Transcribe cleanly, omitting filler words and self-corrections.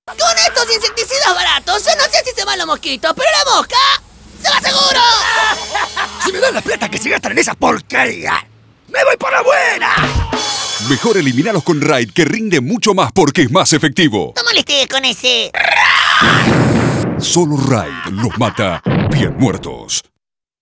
Con estos insecticidas baratos, yo no sé si se van los mosquitos, pero la mosca ¡se va seguro! Si me dan la plata que se gastan en esa porquería, ¡me voy por la buena! Mejor eliminarlos con Raid, que rinde mucho más porque es más efectivo. No molestes con ese... Solo Raid los mata bien muertos.